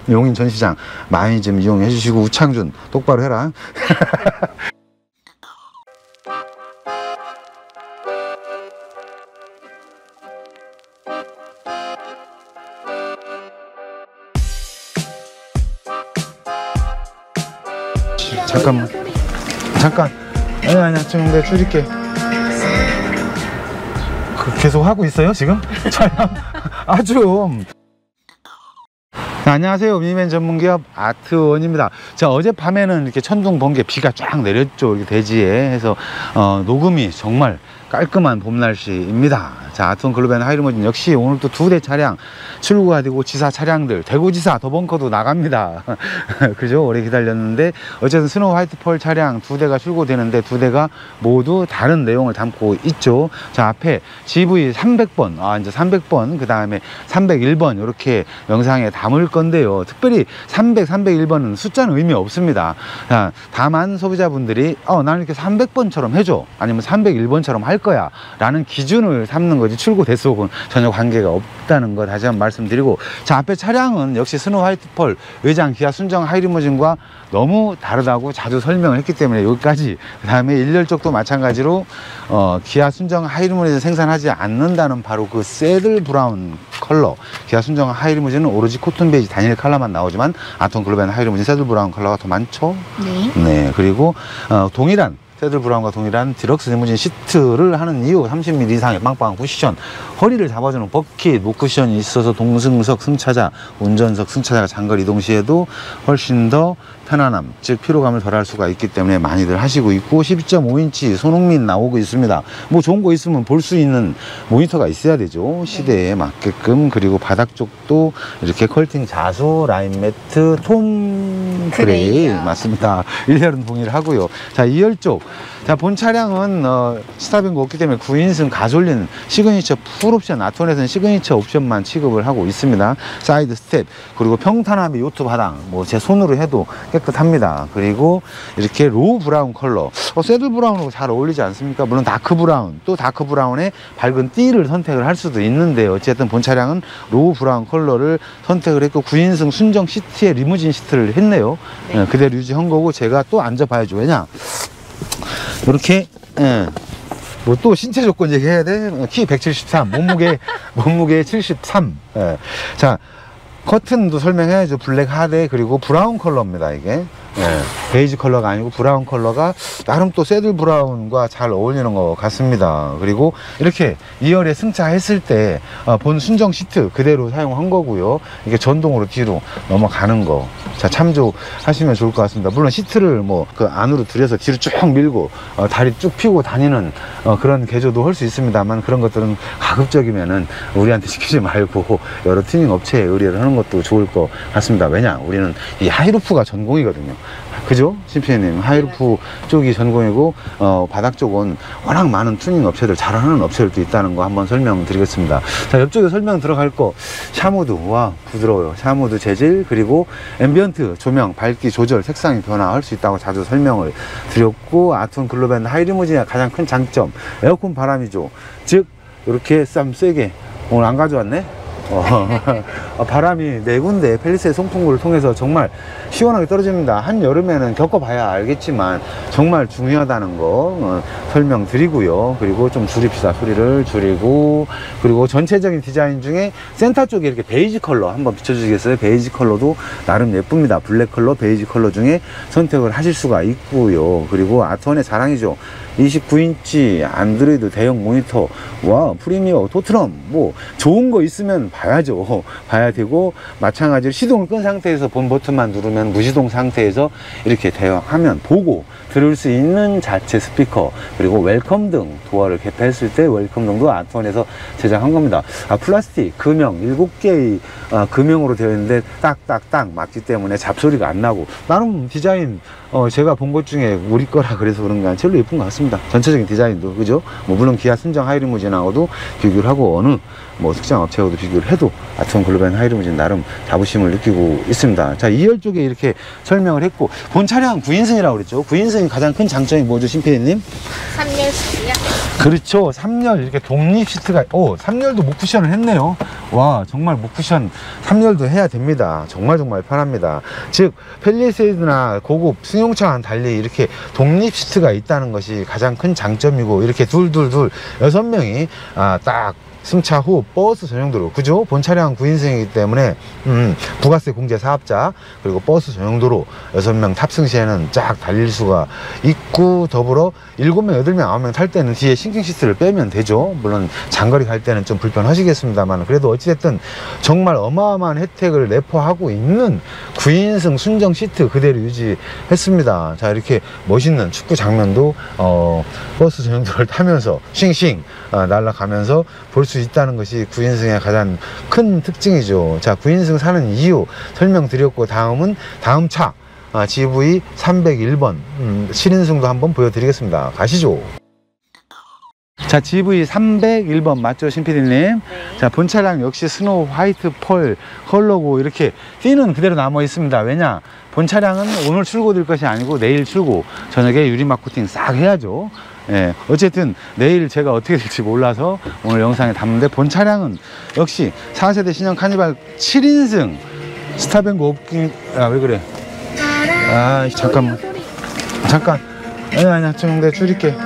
용인 전시장 많이 좀 이용해 주시고, 우창준 똑바로 해라. 잠깐. 아니야, 지금 내가 줄일게. 계속 하고 있어요 지금? 촬영? 아주. 안녕하세요. 미니맨 전문기업 아트원입니다. 자, 어젯밤에는 이렇게 천둥, 번개, 비가 쫙 내렸죠. 이렇게 대지에 해서 녹음이 정말 깔끔한 봄 날씨입니다. 자, 아트원 글로벤 하이리무진 역시 오늘 또 2대 차량 출고가 되고, 지사 차량들, 대구지사 더벙커도 나갑니다. 그죠? 오래 기다렸는데 어쨌든 스노우 화이트 펄 차량 2대가 출고되는데 2대가 모두 다른 내용을 담고 있죠. 자, 앞에 GV 300번, 이제 300번, 그 다음에 301번 이렇게 영상에 담을 건데요. 특별히 300, 301번은 숫자는 의미 없습니다. 자, 다만 소비자분들이 나는 이렇게 300번처럼 해줘, 아니면 301번처럼 할 거야 라는 기준을 삼는 거지, 출고 대속은 전혀 관계가 없다는 거 다시 한번 말씀드리고, 자, 앞에 차량은 역시 스노우 화이트 펄 외장 기아 순정 하이리무진과 너무 다르다고 자주 설명을 했기 때문에 여기까지. 그 다음에 1열 쪽도 마찬가지로 기아 순정 하이리무진을 생산하지 않는다는 바로 그 새들 브라운 컬러. 기아 순정 하이리무진은 오로지 코튼 베이지 단일 컬러만 나오지만 아트원 글로벤 하이리무진 새들 브라운 컬러가 더 많죠. 네. 그리고 동일한 새들 브라운과 동일한 디럭스 리무진 시트를 하는 이유, 30mm 이상의 빵빵한 쿠션, 허리를 잡아주는 버킷, 목 쿠션이 있어서 동승석 승차자, 운전석 승차자가 장거리 이동 시에도 훨씬 더 편안함, 즉 피로감을 덜할 수가 있기 때문에 많이들 하시고 있고, 12.5인치 손흥민 나오고 있습니다. 뭐 좋은 거 있으면 볼 수 있는 모니터가 있어야 되죠, 시대에 맞게끔. 그리고 바닥 쪽도 이렇게 컬팅 자수, 라인 매트, 톰 그레이 맞습니다. 1열은 동일하고요. 자, 2열 쪽, 자, 본 차량은 스타빙고 없기 때문에 9인승 가솔린 시그니처 풀옵션, 아트원에서는 시그니처 옵션만 취급을 하고 있습니다. 사이드 스텝, 그리고 평탄함이 요트 바닥, 뭐 제 손으로 해도 깨끗합니다. 그리고 이렇게 로우 브라운 컬러, 새들 브라운하고 잘 어울리지 않습니까? 물론 다크 브라운, 또 다크 브라운에 밝은 띠를 선택을 할 수도 있는데, 어쨌든 본 차량은 로우 브라운 컬러를 선택을 했고, 9인승 순정 시트에 리무진 시트를 했네요. 네. 그대로 유지한 거고, 제가 또 앉아봐야죠. 왜냐, 이렇게, 뭐 또 신체 조건 얘기해야 돼? 키 173, 몸무게 73. 자, 커튼도 설명해야죠. 블랙 하드, 그리고 브라운 컬러입니다, 이게. 베이지 컬러가 아니고 브라운 컬러가 나름 또 새들 브라운과 잘 어울리는 것 같습니다. 그리고 이렇게 2열에 승차했을 때 본 순정 시트 그대로 사용한 거고요. 이게 전동으로 뒤로 넘어가는 거, 자, 참조하시면 좋을 것 같습니다. 물론 시트를 뭐 그 안으로 들여서 뒤로 쭉 밀고 다리 쭉 펴고 다니는 그런 개조도 할 수 있습니다만, 그런 것들은 가급적이면은 우리한테 시키지 말고 여러 튜닝 업체에 의뢰를 하는 것도 좋을 것 같습니다. 왜냐, 우리는 이 하이루프가 전공이거든요. 그죠? 심피디님, 하이루프 쪽이 전공이고, 바닥 쪽은 워낙 많은 튜닝 업체들, 잘하는 업체들도 있다는 거 한번 설명드리겠습니다. 자, 옆쪽에 설명 들어갈 거, 샤무드, 와, 부드러워요. 샤무드 재질, 그리고 앰비언트 조명, 밝기 조절, 색상이 변화할 수 있다고 자주 설명을 드렸고, 아트원 글로벤 하이리무진의 가장 큰 장점, 에어컨 바람이죠. 즉, 이렇게 쌈 세게, 오늘 안 가져왔네? 바람이 4군데 펠리세드 송풍구를 통해서 정말 시원하게 떨어집니다. 한여름에는 겪어봐야 알겠지만 정말 중요하다는 거 설명드리고요. 그리고 좀 줄입시다. 소리를 줄이고, 그리고 전체적인 디자인 중에 센터 쪽에 이렇게 베이지 컬러 한번 비춰주시겠어요? 베이지 컬러도 나름 예쁩니다. 블랙 컬러, 베이지 컬러 중에 선택을 하실 수가 있고요. 그리고 아트원의 자랑이죠. 29인치 안드로이드 대형 모니터, 와, 프리미어, 토트넘, 뭐 좋은 거 있으면 봐야죠. 봐야 되고, 마찬가지로 시동을 끈 상태에서 본 버튼만 누르면 무시동 상태에서 이렇게 대형 화면 보고 들을 수 있는 자체 스피커, 그리고 웰컴 등, 도어를 개폐했을 때 웰컴 등도 아트원에서 제작한 겁니다. 플라스틱 금형 7개의 금형으로 되어 있는데 딱딱딱 맞기 때문에 잡소리가 안 나고, 나름 디자인 제가 본 것 중에 우리 거라 그래서 그런가 제일 예쁜 것 같습니다. 전체적인 디자인도, 그죠? 뭐 물론 기아 순정 하이리무진하고도 비교를 하고, 어느 뭐 특정 업체하고도 비교를 해도 아트원 글로벤 하이리무진 나름 자부심을 느끼고 있습니다. 자, 2열 쪽에 이렇게 설명을 했고, 본 차량 9인승이라고 그랬죠. 9인승이 가장 큰 장점이 뭐죠, 심피디님? 3열 시트요? 그렇죠. 3열 이렇게 독립 시트가, 3열도 목 쿠션을 했네요. 와, 정말 목 쿠션 3열도 해야 됩니다. 정말 편합니다. 즉 펠리세이드나 고급 승용차와는 달리 이렇게 독립 시트가 있다는 것이 가장 큰 장점이고, 이렇게 둘 6명이 딱 승차 후 버스 전용도로, 그죠? 본 차량 9인승이기 때문에 부가세 공제 사업자, 그리고 버스 전용도로 6명 탑승 시에는 쫙 달릴 수가 있고, 더불어 7명, 8명, 9명 탈 때는 뒤에 싱킹 시트를 빼면 되죠. 물론 장거리 갈 때는 좀 불편하시겠습니다만, 그래도 어찌됐든 정말 어마어마한 혜택을 내포하고 있는 9인승 순정 시트 그대로 유지했습니다. 자, 이렇게 멋있는 축구 장면도 버스 전용도를 타면서 싱싱 날아가면서 볼 수 있다는 것이 9인승의 가장 큰 특징이죠. 자, 9인승 사는 이유 설명드렸고, 다음은 다음 차 GV 301번 7인승도 한번 보여드리겠습니다. 가시죠. 자, GV 301번 맞죠, 신PD님? 네. 자, 본 차량 역시 스노우 화이트 펄 컬러고, 이렇게 띠는 그대로 남아 있습니다. 왜냐? 본 차량은 오늘 출고될 것이 아니고 내일 출고, 저녁에 유리막 코팅 싹 해야죠. 예, 어쨌든 내일 제가 어떻게 될지 몰라서 오늘 영상에 담는데, 본 차량은 역시 4세대 신형 카니발 7인승 스타뱅크 옵킹. 왜 그래? 잠깐 아니야 좀 내가 줄일게.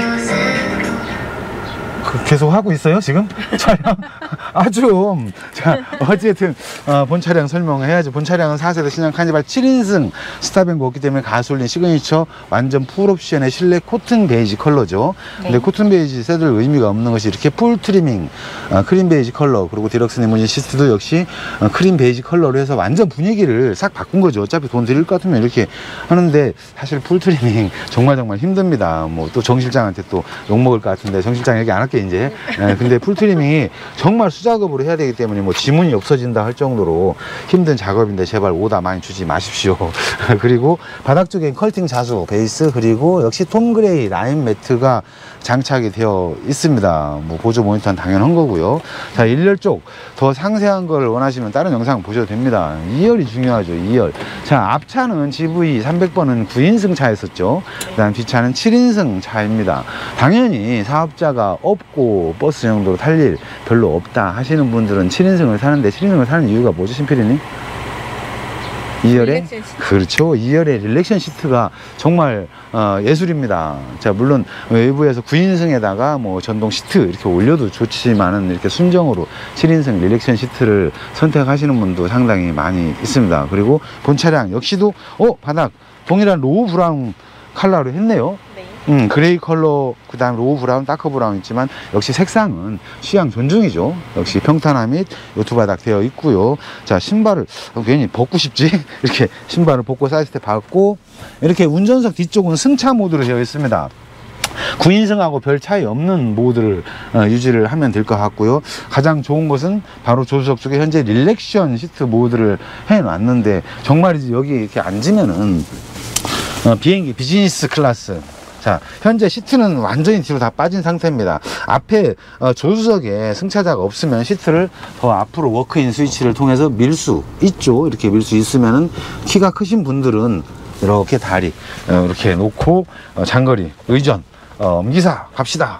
계속 하고 있어요 지금 차량. 자, 어쨌든 본 차량 설명해야죠. 본 차량은 4세대 신형 카니발 7인승 스타뱅크 없기 때문에 가솔린 시그니처 완전 풀옵션의 실내 코튼 베이지 컬러죠. 근데 코튼 베이지 새들 의미가 없는 것이 이렇게 풀 트리밍 크림 베이지 컬러, 그리고 디럭스 리무진 시트도 역시 크림 베이지 컬러로 해서 완전 분위기를 싹 바꾼 거죠. 어차피 돈 드릴 것 같으면 이렇게 하는데, 사실 풀 트리밍 정말 힘듭니다. 뭐 또 정 실장한테 또 욕먹을 것 같은데, 정 실장 얘기 안 할게 이제. 근데 풀 트리밍이 정말 수작업으로 해야 되기 때문에 뭐 지문이 없어진다 할 정도로 힘든 작업인데, 제발 오다 많이 주지 마십시오. 그리고 바닥 쪽에 컬팅 자수 베이스, 그리고 역시 톰 그레이 라인 매트가 장착이 되어 있습니다. 뭐 보조 모니터는 당연한 거고요. 자, 1열 쪽 더 상세한 걸 원하시면 다른 영상 보셔도 됩니다. 2열이 중요하죠. 2열. 자, 앞차는 GV 300번은 9인승 차였었죠. 그 다음 뒷차는 7인승 차입니다. 당연히 사업자가 없고 버스 정도로 탈 일 별로 없다 하시는 분들은 7인승을 사는데, 7인승을 사는 이유가 뭐죠, 신PD님? 2열에? 그렇죠. 2열에 릴렉션 시트가 정말 예술입니다. 자, 물론 외부에서 9인승에다가 뭐 전동 시트 이렇게 올려도 좋지만은, 이렇게 순정으로 7인승 릴렉션 시트를 선택하시는 분도 상당히 많이 있습니다. 그리고 본 차량 역시도 바닥 동일한 로우 브라운 컬러로 했네요. 그레이 컬러, 그 다음 로우 브라운, 다크 브라운 있지만 역시 색상은 취향 존중이죠. 역시 평탄화 및 요트 바닥 되어 있고요. 자, 신발을 괜히 벗고 싶지? 이렇게 신발을 벗고 사이드스텝 밟고, 이렇게 운전석 뒤쪽은 승차 모드로 되어 있습니다. 9인승하고 별 차이 없는 모드를 유지를 하면 될 것 같고요. 가장 좋은 것은 바로 조수석 쪽에 현재 릴렉션 시트 모드를 해놨는데, 정말이지 여기 이렇게 앉으면은 비행기 비즈니스 클래스. 자, 현재 시트는 완전히 뒤로 다 빠진 상태입니다. 앞에 조수석에 승차자가 없으면 시트를 더 앞으로 워크인 스위치를 통해서 밀 수 있죠. 이렇게 밀 수 있으면은, 키가 크신 분들은 이렇게 다리 이렇게 놓고 장거리 의전 기사 갑시다.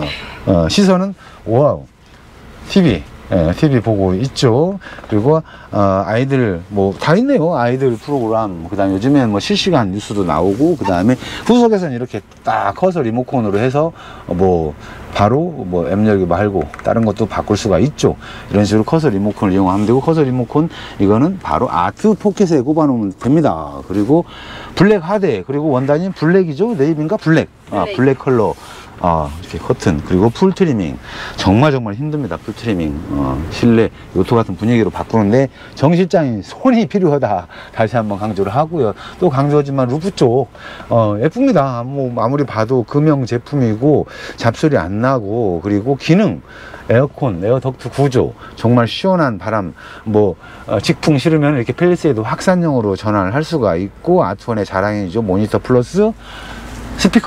시선은 와우 TV 보고 있죠. 그리고 아이들 뭐 다 있네요. 아이들 프로그램, 그 다음에 요즘엔 뭐 실시간 뉴스도 나오고, 그 다음에 후석에서는 이렇게 딱 커서 리모컨으로 해서 뭐 바로 뭐 M 열기 말고 다른 것도 바꿀 수가 있죠. 이런 식으로 커서 리모컨을 이용하면 되고, 커서 리모컨 이거는 바로 아트 포켓에 꼽아 놓으면 됩니다. 그리고 블랙 하대, 그리고 원단이 블랙이죠. 네이비인가? 블랙. 블랙 컬러. 이렇게 커튼, 그리고 풀 트리밍. 정말 힘듭니다. 풀 트리밍. 실내 요트 같은 분위기로 바꾸는데, 정 실장이 손이 필요하다 다시 한번 강조를 하고요. 또 강조하지만 루프 쪽 예쁩니다. 뭐 아무리 봐도 금형 제품이고 잡소리 안 나고, 그리고 기능 에어컨, 에어덕트 구조, 정말 시원한 바람, 뭐 직풍 싫으면 이렇게 펠리세이드 확산형으로 전환을 할 수가 있고, 아트원의 자랑이죠. 모니터 플러스 스피커.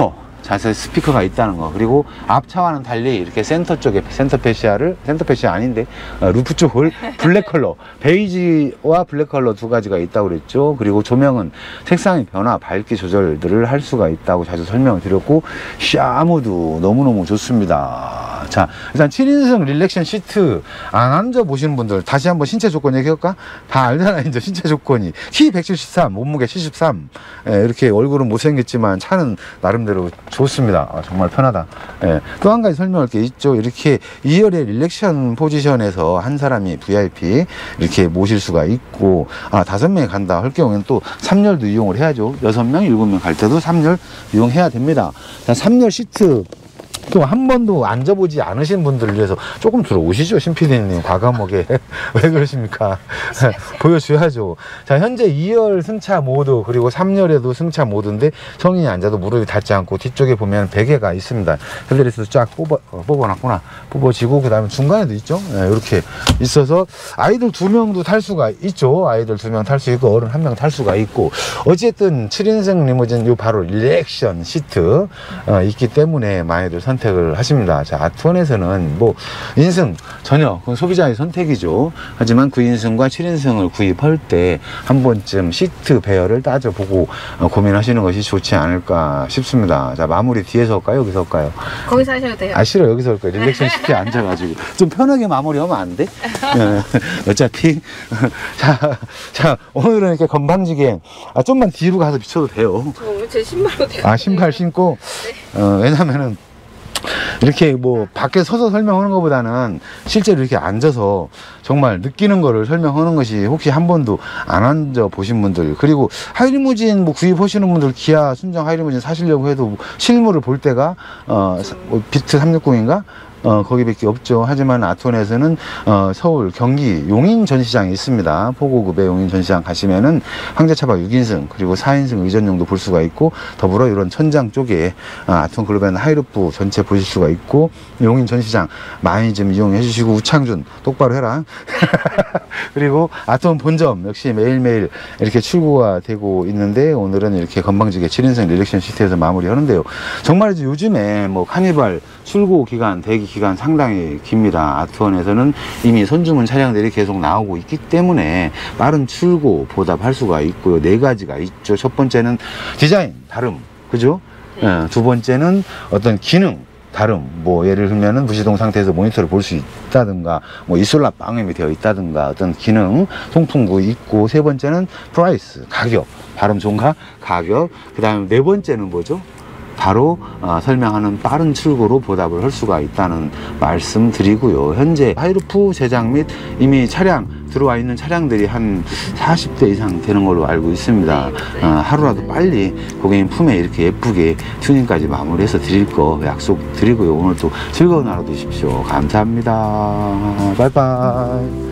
자세 스피커가 있다는 거, 그리고 앞차와는 달리 이렇게 센터 쪽에 센터 패시아 아닌데 루프 쪽을 블랙 컬러, 베이지와 블랙 컬러 두 가지가 있다고 그랬죠. 그리고 조명은 색상의 변화, 밝기 조절들을 할 수가 있다고 자주 설명을 드렸고, 샤무도 너무너무 좋습니다. 자, 일단 7인승 릴렉션 시트 안 앉아보시는 분들 다시 한번 신체 조건 얘기할까? 다 알잖아 이제 신체 조건이. 키 173, 몸무게 73. 이렇게 얼굴은 못생겼지만 차는 나름대로 좋습니다. 정말 편하다. 또 한 가지 설명할 게 있죠. 이렇게 2열의 릴렉션 포지션에서 한 사람이 VIP 이렇게 모실 수가 있고, 5명이 간다 할 경우에는 또 3열도 이용을 해야죠. 6명, 7명 갈 때도 3열 이용해야 됩니다. 3열 시트 또 한 번도 앉아보지 않으신 분들을 위해서 조금 들어오시죠, 신PD님. 과감하게. 왜 그러십니까? 보여줘야죠. 자, 현재 2열 승차 모드, 그리고 3열에도 승차 모드인데 성인이 앉아도 무릎이 닿지 않고, 뒤쪽에 보면 베개가 있습니다. 헤드레스도 쫙 뽑아놨구나. 뽑아지고, 그 다음에 중간에도 있죠. 이렇게 있어서 아이들 2명도 탈 수가 있죠. 아이들 2명 탈 수 있고, 어른 1명 탈 수가 있고. 어쨌든 7인승 리무진 요 바로 릴렉션 시트 있기 때문에 많이들 선택을 하십니다. 자, 아트원에서는 뭐 인승 전혀 그건 소비자의 선택이죠. 하지만 9인승과 7인승을 구입할 때 한 번쯤 시트 배열을 따져보고 고민하시는 것이 좋지 않을까 싶습니다. 자, 마무리 뒤에서 할까요? 여기서 할까요? 거기서 하셔도 돼요. 싫어, 여기서 할 거예요. 릴렉션 시트에 앉아가지고 좀 편하게 마무리하면 안 돼? 어차피 자, 오늘은 이렇게 건방지게 좀만 뒤로 가서 비춰도 돼요. 제 신발로 돼요. 신발 신고. 네. 왜냐면은 이렇게 뭐 밖에 서서 설명하는 것보다는 실제로 이렇게 앉아서 정말 느끼는 거를 설명하는 것이, 혹시 한 번도 안 앉아 보신 분들, 그리고 하이리무진 뭐 구입하시는 분들, 기아 순정 하이리무진 사시려고 해도 실물을 볼 때가 비트 360인가 거기밖에 없죠. 하지만 아트원에서는 서울, 경기 용인 전시장이 있습니다. 포고급의 용인 전시장 가시면은 황제차박 6인승 그리고 4인승 의전용도 볼 수가 있고, 더불어 이런 천장 쪽에 아트원 글로벤 하이루프 전체 보실 수가 있고, 용인 전시장 많이 좀 이용해 주시고, 우창준 똑바로 해라. 그리고 아트원 본점 역시 매일매일 이렇게 출고가 되고 있는데, 오늘은 이렇게 건방지게 7인승 릴렉션 시트에서 마무리하는데요. 정말 요즘에 뭐 카니발 출고 기간, 대기 기간 상당히 깁니다. 아트원에서는 이미 선주문 차량들이 계속 나오고 있기 때문에 빠른 출고 보답할 수가 있고요. 4가지가 있죠. 첫 번째는 디자인 다름, 그죠? 두 번째는 어떤 기능 다름, 뭐 예를 들면은 무시동 상태에서 모니터를 볼 수 있다든가, 뭐 이솔라 방음이 되어 있다든가, 어떤 기능 송풍구 있고, 세 번째는 프라이스, 가격, 발음 좋은가? 가격. 그 다음에 4번째는 뭐죠? 바로 설명하는 빠른 출고로 보답을 할 수가 있다는 말씀 드리고요. 현재 하이루프 제작 및 이미 차량 들어와 있는 차량들이 한 40대 이상 되는 걸로 알고 있습니다. 하루라도 빨리 고객님 품에 이렇게 예쁘게 튜닝까지 마무리해서 드릴 거 약속 드리고요. 오늘도 즐거운 하루 되십시오. 감사합니다. 바이바이.